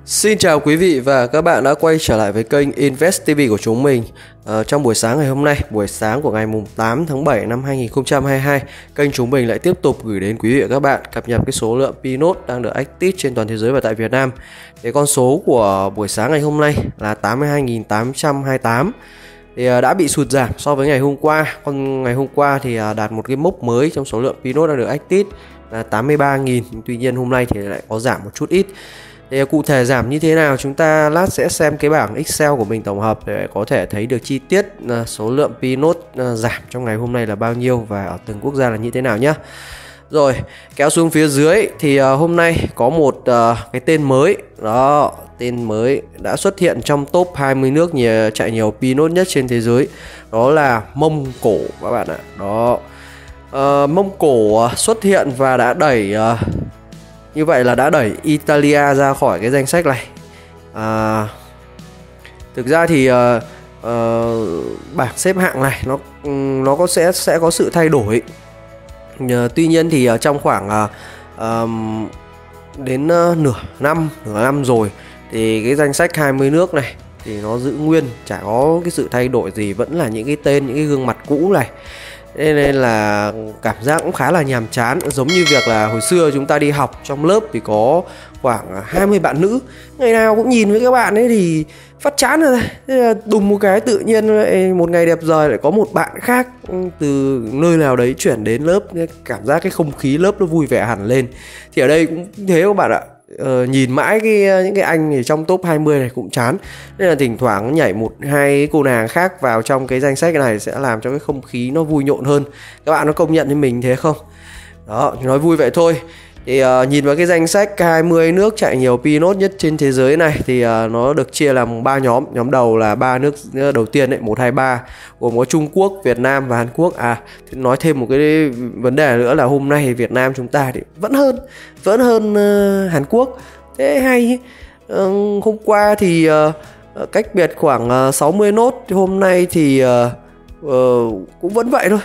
Xin chào quý vị và các bạn đã quay trở lại với kênh Invest TV của chúng mình. Trong buổi sáng ngày hôm nay, buổi sáng của ngày 8 tháng 7 năm 2022, kênh chúng mình lại tiếp tục gửi đến quý vị và các bạn cập nhật cái số lượng P-Note đang được active trên toàn thế giới và tại Việt Nam. Cái con số của buổi sáng ngày hôm nay là 82.828. Thì đã bị sụt giảm so với ngày hôm qua. Còn ngày hôm qua thì đạt một cái mốc mới trong số lượng P-Note đang được active là 83.000. Tuy nhiên hôm nay thì lại có giảm một chút ít. Thì cụ thể giảm như thế nào chúng ta lát sẽ xem cái bảng Excel của mình tổng hợp để có thể thấy được chi tiết số lượng P-Note giảm trong ngày hôm nay là bao nhiêu và ở từng quốc gia là như thế nào nhé. Rồi kéo xuống phía dưới thì hôm nay có một cái tên mới đó, tên mới đã xuất hiện trong top 20 nước chạy nhiều P-Note nhất trên thế giới, đó là Mông Cổ các bạn ạ. Đó, Mông Cổ xuất hiện và đã đẩy như vậy là đã đẩy Italia ra khỏi cái danh sách này. Thực ra thì bảng xếp hạng này nó sẽ có sự thay đổi. Tuy nhiên thì trong khoảng đến nửa năm rồi thì cái danh sách 20 nước này thì nó giữ nguyên, chả có cái sự thay đổi gì, vẫn là những cái tên, những cái gương mặt cũ này. Nên là cảm giác cũng khá là nhàm chán. Giống như việc là hồi xưa chúng ta đi học trong lớp thì có khoảng 20 bạn nữ, ngày nào cũng nhìn với các bạn ấy thì phát chán rồi. Thế là đùng một cái tự nhiên một ngày đẹp trời lại có một bạn khác từ nơi nào đấy chuyển đến lớp, cảm giác cái không khí lớp nó vui vẻ hẳn lên. Thì ở đây cũng thế các bạn ạ. Nhìn mãi những cái anh thì trong top 20 này cũng chán, nên là thỉnh thoảng nhảy một hai cô nàng khác vào trong cái danh sách này sẽ làm cho cái không khí nó vui nhộn hơn. Các bạn có công nhận với mình thế không? Đó, nói vui vậy thôi. Thì nhìn vào cái danh sách 20 nước chạy nhiều P-Note nhất trên thế giới này thì nó được chia làm 3 nhóm. Nhóm đầu là 3 nước đầu tiên ấy, 1, 2, 3, gồm có Trung Quốc, Việt Nam và Hàn Quốc. Thì nói thêm một cái vấn đề nữa là hôm nay Việt Nam chúng ta thì vẫn hơn Hàn Quốc. Thế hay. Hôm qua thì cách biệt khoảng 60 nốt, hôm nay thì cũng vẫn vậy thôi.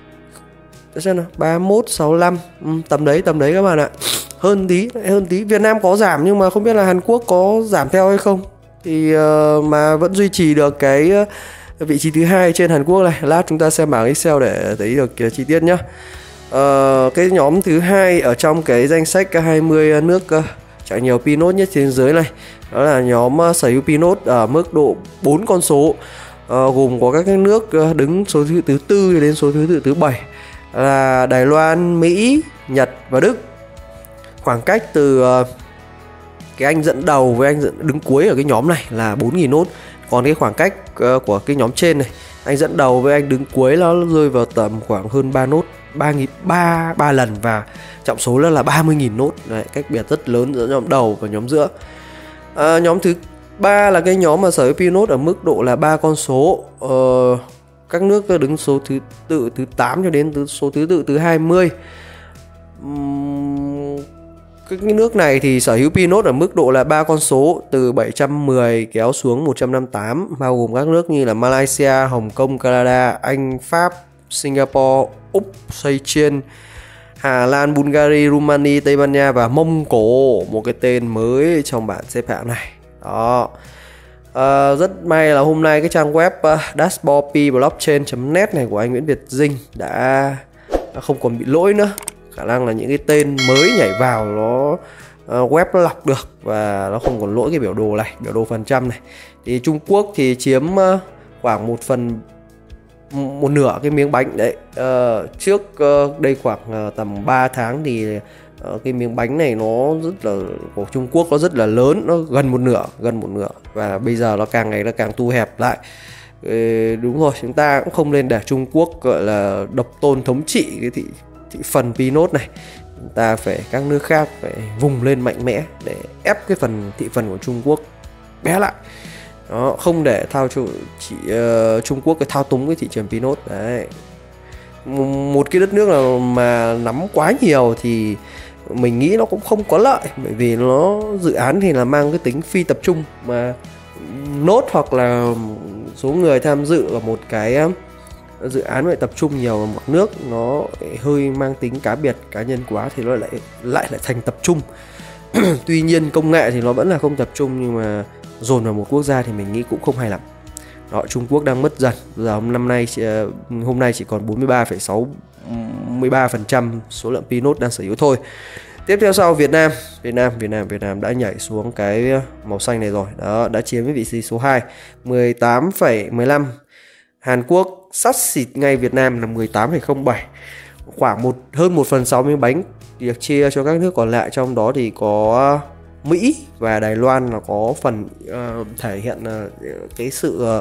Xem nào, 31, 65, tầm đấy các bạn ạ. Hơn tí. Việt Nam có giảm nhưng mà không biết là Hàn Quốc có giảm theo hay không. Thì mà vẫn duy trì được cái vị trí thứ hai trên Hàn Quốc này. Lát chúng ta xem bảng Excel để thấy được chi tiết nhá. Cái nhóm thứ hai ở trong cái danh sách 20 nước chạy nhiều P-Note nhất trên thế giới này, đó là nhóm sở hữu P-Note ở mức độ 4 con số, gồm có các nước đứng số thứ 4 đến số thứ 7 là Đài Loan, Mỹ, Nhật và Đức. Khoảng cách từ cái anh dẫn đầu với anh đứng cuối ở cái nhóm này là 4.000 nốt. Còn cái khoảng cách của cái nhóm trên này, anh dẫn đầu với anh đứng cuối nó rơi vào tầm khoảng hơn 3 nốt, 3 lần, và trọng số là 30.000 nốt. Đấy, cách biệt rất lớn giữa nhóm đầu và nhóm giữa. Nhóm thứ 3 là cái nhóm mà sở hữu P-Note ở mức độ là 3 con số. Các nước đứng số thứ 8 cho đến số thứ 20. Cái nước này thì sở hữu P-Note ở mức độ là 3 con số từ 710 kéo xuống 158, bao gồm các nước như là Malaysia, Hồng Kông, Canada, Anh, Pháp, Singapore, Úc, Seychelles, Hà Lan, Bulgaria, Romania, Tây Ban Nha và Mông Cổ, một cái tên mới trong bảng xếp hạng này. Đó. Rất may là hôm nay cái trang web dashboardpblockchain.net này của anh Nguyễn Việt Dinh đã không còn bị lỗi nữa. Khả năng là những cái tên mới nhảy vào nó web nó lọc được và nó không còn lỗi cái biểu đồ này, biểu đồ phần trăm này. Thì Trung Quốc thì chiếm khoảng một nửa cái miếng bánh đấy. Trước đây khoảng tầm 3 tháng thì cái miếng bánh này nó rất là của Trung Quốc nó rất là lớn, nó gần một nửa và bây giờ nó càng ngày nó càng thu hẹp lại. Đúng rồi, chúng ta cũng không nên để Trung Quốc gọi là độc tôn thống trị cái thị phần P-Note này. Chúng ta phải, các nước khác phải vùng lên mạnh mẽ để ép cái thị phần của Trung Quốc bé lại. Đó, không để Trung Quốc cái thao túng cái thị trường P-Note đấy. Một cái đất nước nào mà nắm quá nhiều thì mình nghĩ nó cũng không có lợi, bởi vì nó dự án thì là mang cái tính phi tập trung, mà nốt hoặc là số người tham dự ở một cái dự án phải tập trung nhiều ở một nước, nó hơi mang tính cá biệt cá nhân quá thì nó lại thành tập trung. Tuy nhiên công nghệ thì nó vẫn là không tập trung, nhưng mà dồn vào một quốc gia thì mình nghĩ cũng không hay lắm. Đó, Trung Quốc đang mất dần. Giờ hôm nay chỉ còn 43,63% số lượng Pinot đang sở hữu thôi. Tiếp theo sau Việt Nam đã nhảy xuống cái màu xanh này rồi. Đó, đã chiếm vị trí số 2, 18,15. Hàn Quốc sát xịt ngay Việt Nam là 18,07. Khoảng hơn 1/6 miếng bánh được chia cho các nước còn lại, trong đó thì có Mỹ và Đài Loan là có phần thể hiện cái sự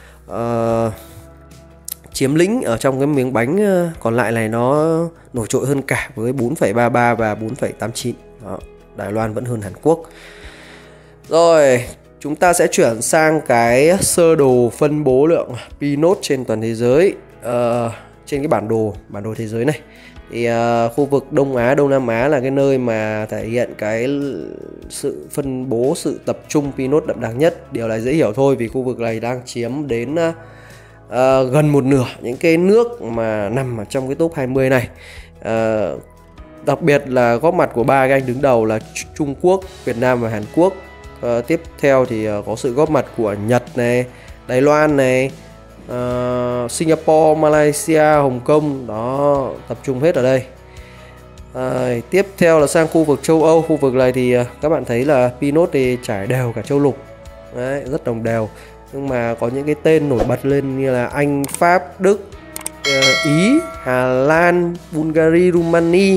chiếm lĩnh ở trong cái miếng bánh còn lại này, nó nổi trội hơn cả với 4,33 và 4,89. Đó, Đài Loan vẫn hơn Hàn Quốc. Rồi, chúng ta sẽ chuyển sang cái sơ đồ phân bố lượng Pinot trên toàn thế giới. Trên cái bản đồ thế giới này thì khu vực Đông Á, Đông Nam Á là cái nơi mà thể hiện cái sự phân bố, sự tập trung Pinot đậm đặc nhất. Điều này dễ hiểu thôi, vì khu vực này đang chiếm đến gần một nửa những cái nước mà nằm ở trong cái top 20 này. Đặc biệt là góp mặt của ba cái anh đứng đầu là Trung Quốc, Việt Nam và Hàn Quốc. Tiếp theo thì có sự góp mặt của Nhật này, Đài Loan này, Singapore, Malaysia, Hồng Kông. Đó, tập trung hết ở đây. Tiếp theo là sang khu vực châu Âu. Khu vực này thì các bạn thấy là Pinot thì trải đều cả châu lục. Đấy, rất đồng đều. Nhưng mà có những cái tên nổi bật lên như là Anh, Pháp, Đức, Ý, Hà Lan, Bulgaria, Romania.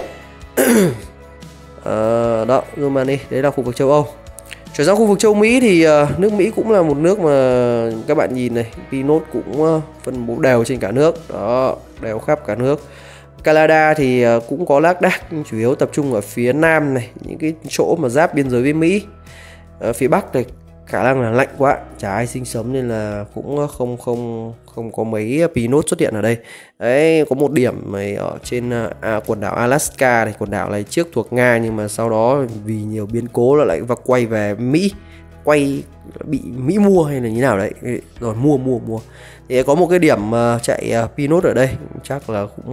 Đó, Romania, đấy là khu vực châu Âu. Chuyển sang khu vực châu Mỹ thì nước Mỹ cũng là một nước mà các bạn nhìn này, Pinot cũng phân bố đều trên cả nước. Đó, đều khắp cả nước. Canada thì cũng có lác đác, nhưng chủ yếu tập trung ở phía nam này, những cái chỗ mà giáp biên giới với Mỹ. Ở phía bắc này khả năng là lạnh quá, chả ai sinh sống nên là cũng không có mấy Pinot xuất hiện ở đây. Đấy, có một điểm này ở trên quần đảo Alaska này. Quần đảo này trước thuộc Nga, nhưng mà sau đó vì nhiều biến cố là lại quay về Mỹ, bị Mỹ mua hay là như nào đấy, rồi mua. Thì có một cái điểm chạy Pinot ở đây, chắc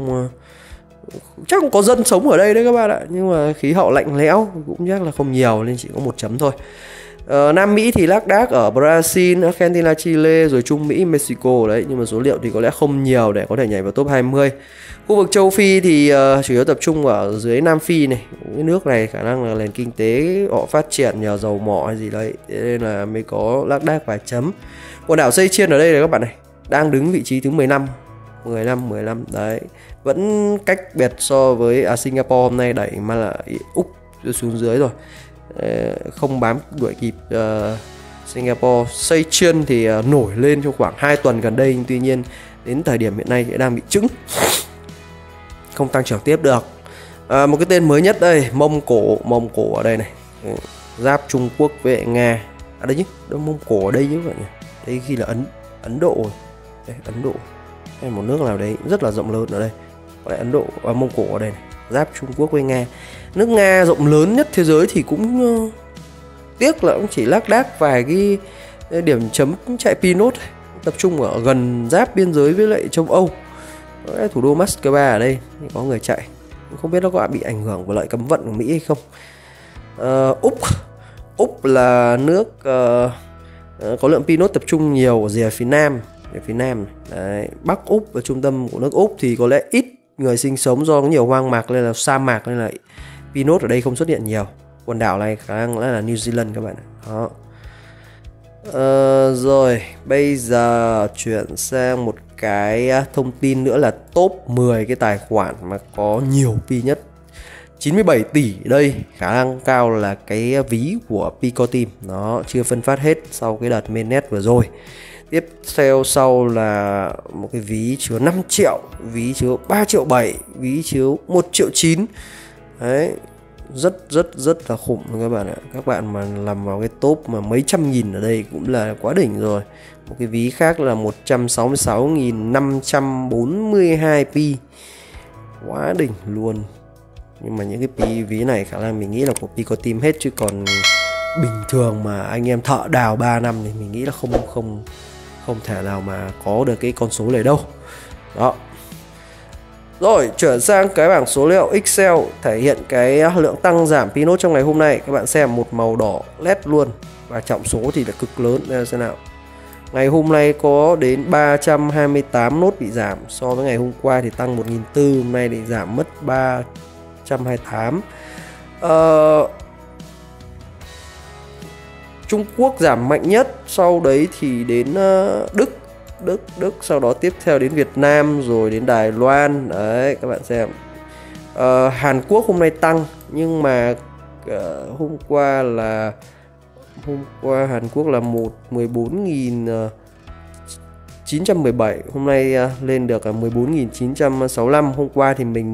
cũng có dân sống ở đây đấy các bạn ạ, nhưng mà khí hậu lạnh lẽo cũng chắc là không nhiều nên chỉ có 1 chấm thôi. Nam Mỹ thì lác đác ở Brazil, Argentina, Chile, rồi Trung Mỹ, Mexico đấy, nhưng mà số liệu thì có lẽ không nhiều để có thể nhảy vào top 20. Khu vực châu Phi thì chủ yếu tập trung ở dưới Nam Phi này. Cái nước này khả năng là nền kinh tế họ phát triển nhờ dầu mỏ hay gì đấy, nên là mới có lác đác vài chấm. Quần đảo Seychelles ở đây này các bạn này, đang đứng vị trí thứ 15 đấy, vẫn cách biệt so với Singapore hôm nay đẩy mà là Úc xuống dưới rồi, không bám đuổi kịp Singapore. Seychelles thì nổi lên trong khoảng 2 tuần gần đây, nhưng tuy nhiên đến thời điểm hiện nay thì đang bị chững, không tăng trưởng tiếp được. Một cái tên mới nhất đây, Mông Cổ ở đây này, giáp Trung Quốc với Nga. Đây chứ, Mông Cổ ở đây chứ vậy nhỉ? Đây khi là Ấn Độ rồi. Đây, Ấn Độ hay một nước nào đấy rất là rộng lớn ở đây. Có lẽ Ấn Độ và Mông Cổ ở đây này, giáp Trung Quốc với Nga. Nước Nga rộng lớn nhất thế giới thì cũng tiếc là cũng chỉ lác đác vài cái điểm chấm chạy Pinot, tập trung ở gần giáp biên giới với lại châu Âu. Thủ đô Moscow ở đây có người chạy, không biết nó có bị ảnh hưởng bởi lệnh cấm vận của Mỹ hay không. Úc là nước có lượng Pinot tập trung nhiều ở rìa phía nam đấy. Bắc Úc và trung tâm của nước Úc thì có lẽ ít người sinh sống do có nhiều hoang mạc nên là sa mạc, nên là Pinot ở đây không xuất hiện nhiều. Quần đảo này khả năng là New Zealand các bạn. Đó. Rồi bây giờ chuyển sang một cái thông tin nữa là top 10 cái tài khoản mà có nhiều pi nhất. 97 tỷ đây, khả năng cao là cái ví của Picoteam, nó chưa phân phát hết sau cái đợt mainnet vừa rồi. Tiếp theo sau là một cái ví chứa 5 triệu, ví chứa 3 triệu 7, ví chứa 1 triệu 9. Đấy, rất là khủng các bạn ạ. Các bạn mà làm vào cái top mà mấy trăm nghìn ở đây cũng là quá đỉnh rồi. Một cái ví khác là 166.542 pi, quá đỉnh luôn. Nhưng mà những cái ví này khả năng mình nghĩ là của Picoteam hết, chứ còn bình thường mà anh em thợ đào 3 năm thì mình nghĩ là không thể nào mà có được cái con số này đâu. Đó. Rồi chuyển sang cái bảng số liệu Excel thể hiện cái lượng tăng giảm Pinot trong ngày hôm nay. Các bạn xem một màu đỏ led luôn, và trọng số thì là cực lớn. Đây là xem nào. Ngày hôm nay có đến 328 nốt bị giảm, so với ngày hôm qua thì tăng 1.400, hôm nay thì giảm mất 328. Trung Quốc giảm mạnh nhất, sau đấy thì đến Đức, sau đó tiếp theo đến Việt Nam, rồi đến Đài Loan. Đấy các bạn xem. Hàn Quốc hôm nay tăng, nhưng mà hôm qua Hàn Quốc là 14.917, hôm nay lên được 14.965. Hôm qua thì mình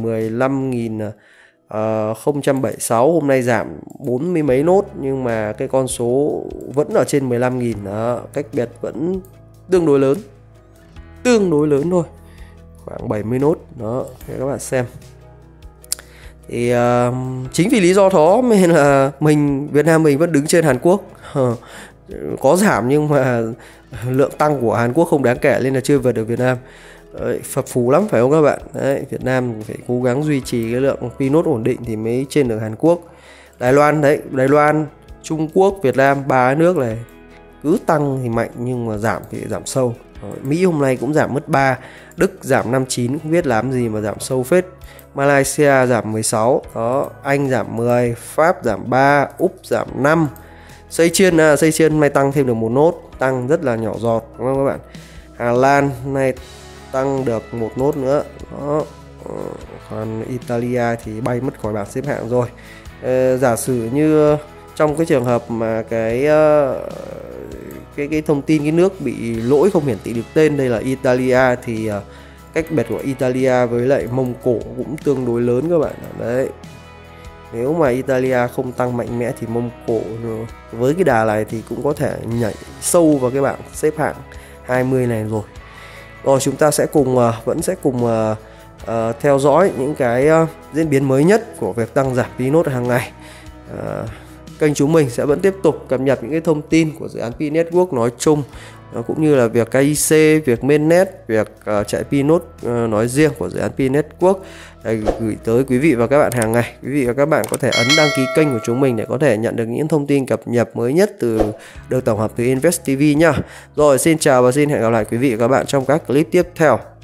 15.076, hôm nay giảm 40 mấy nốt, nhưng mà cái con số vẫn ở trên 15.000 đó, cách biệt vẫn tương đối lớn thôi, khoảng 70 nốt đó để các bạn xem. Thì chính vì lý do đó nên là Việt Nam mình vẫn đứng trên Hàn Quốc. Có giảm nhưng mà lượng tăng của Hàn Quốc không đáng kể, nên là chưa vượt được Việt Nam. Đấy, phập phù lắm phải không các bạn? Đấy, Việt Nam phải cố gắng duy trì cái lượng Pinot ổn định thì mới trên được Hàn Quốc. Đài Loan, Trung Quốc, Việt Nam, ba nước này cứ tăng thì mạnh nhưng mà giảm thì giảm sâu. Mỹ hôm nay cũng giảm mất 3, Đức giảm 59, không biết làm gì mà giảm sâu phết. Malaysia giảm 16, đó, Anh giảm 10, Pháp giảm 3, Úc giảm 5. Seychelles hôm nay tăng thêm được một nốt, tăng rất là nhỏ giọt đúng không các bạn? Hà Lan hôm nay tăng được một nốt nữa. Đó. Còn Italia thì bay mất khỏi bảng xếp hạng rồi. Giả sử như trong cái trường hợp mà cái thông tin cái nước bị lỗi không hiển thị được tên, đây là Italia, thì cách biệt của Italia với lại Mông Cổ cũng tương đối lớn các bạn. Đấy. Nếu mà Italia không tăng mạnh mẽ thì Mông Cổ với cái đà này thì cũng có thể nhảy sâu vào cái bảng xếp hạng 20 này rồi. Rồi chúng ta sẽ vẫn sẽ cùng theo dõi những cái diễn biến mới nhất của việc tăng giảm Pinot hàng ngày. Kênh chúng mình sẽ vẫn tiếp tục cập nhật những cái thông tin của dự án P Network nói chung, cũng như là việc KIC, việc mainnet, việc chạy Pinot nói riêng của dự án P Network gửi tới quý vị và các bạn hàng ngày. Quý vị và các bạn có thể ấn đăng ký kênh của chúng mình để có thể nhận được những thông tin cập nhật mới nhất được tổng hợp từ Invest TV nha. Rồi xin chào và xin hẹn gặp lại quý vị và các bạn trong các clip tiếp theo.